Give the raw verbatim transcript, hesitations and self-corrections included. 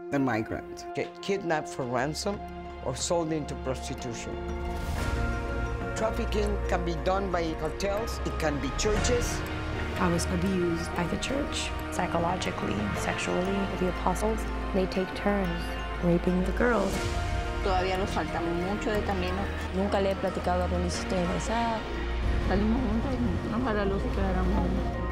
the migrant, get kidnapped for ransom or sold into prostitution. Trafficking can be done by cartels, it can be churches. I was abused by the church, psychologically, sexually. The apostles, they take turns raping the girls. Todavía nos falta mucho de camino. Nunca le he platicado a Marisa, estoy embarazada. Salimos juntas y ojalá Luz se quedara juntas.